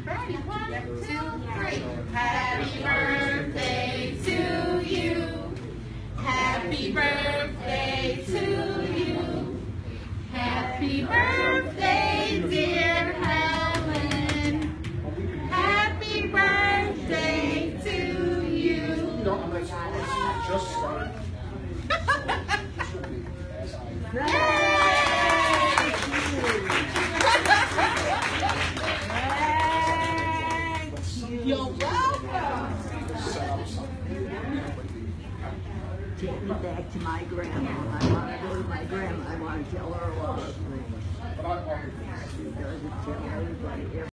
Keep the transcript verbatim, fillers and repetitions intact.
Ready? One, two, three. Happy birthday to you. Happy birthday to you. Happy birthday, dear Helen. Happy birthday to you. Just started. You're welcome. Take me back to my grandma. I want to go to my grandma. I want to tell her a lot of things. She doesn't tell everybody.